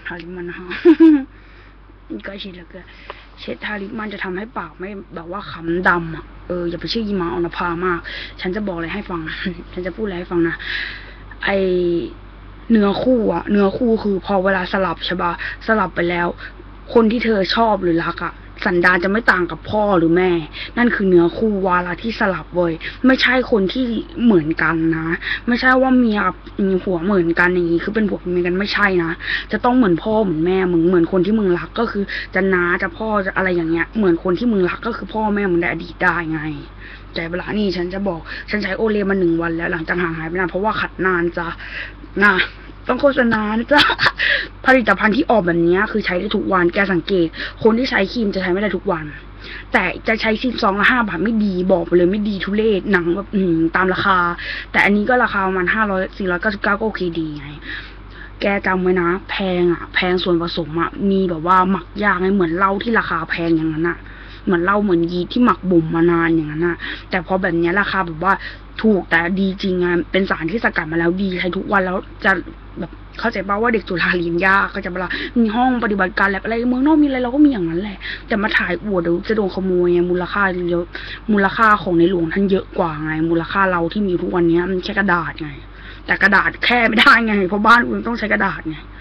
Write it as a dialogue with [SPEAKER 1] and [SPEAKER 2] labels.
[SPEAKER 1] าลิปมันนะคะก็เช็ดแล้วก็เช็ดทาลิปมันจะทำให้ปากไม่แบบว่าขำดำอ่ะอย่าไปเชื่อยีมาออนภามากฉันจะบอกอะไรให้ฟัง ฉันจะพูดอะไรให้ฟังนะไอเนื้อคู่อะเนื้อคู่คือพอเวลาสลับใช่ปะสลับไปแล้วคนที่เธอชอบหรือรักอะสันดานจะไม่ต่างกับพ่อหรือแม่นั่นคือเนื้อคู่วาระที่สลับเว้ยไม่ใช่คนที่เหมือนกันนะไม่ใช่ว่าเมียกับผัวเหมือนกันอย่างนี้คือเป็นผัวเป็นเมียกันไม่ใช่นะจะต้องเหมือนพ่อเหมือนแม่มึงเหมือนคนที่มึงรักก็คือจะน้าจะพ่อจะอะไรอย่างเงี้ยเหมือนคนที่มึงรักก็คือพ่อแม่มึงในอดีตได้ไงใจเวลานี่ฉันจะบอกฉันใช้โอเลมา1 วันแล้วหลังจากห่างหายไปนานเพราะว่าขัดนานจ้ะนะต้องโฆษณานะจ๊ะผลิตภัณฑ์ที่ออกแบบนี้คือใช้ได้ทุกวันแกสังเกตคนที่ใช้ครีมจะใช้ไม่ได้ทุกวันแต่จะใช้ครีมซองละ5 บาทไม่ดีบอกไปเลยไม่ดีทุเรศหนังแบบตามราคาแต่อันนี้ก็ราคาประมาณ499ก็โอเคดีไงแกจำไว้นะแพงอ่ะแพงส่วนผสมอ่ะมีแบบว่าหมักยากไงเหมือนเหล้าที่ราคาแพงอย่างนั้นอ่ะเหมือนเหล้าเหมือนยีที่หมักบ่มมานานอย่างนั้นอ่ะแต่พอแบบนี้ราคาแบบว่าถูกแต่ดีจริงอ่ะเป็นสารที่สกัดมาแล้วดีใช้ทุกวันแล้วจะแบบเข้าใจป่าวว่าเด็กจุฬาเรียนยากก็จะเวลามีห้องปฏิบัติการแลบอะไรเมืองนอกมีอะไรเราก็มีอย่างนั้นแหละแต่มาถ่ายอวดเดี๋ยวจะโดนขโมยไงมูลค่าเยอะมูลค่าของในหลวงท่านเยอะกว่าไงมูลค่าเราที่มีทุกวันนี้มันแค่กระดาษไงแต่กระดาษแค่ไม่ได้ไงเพราะบ้านอื่นต้องใช้กระดาษไง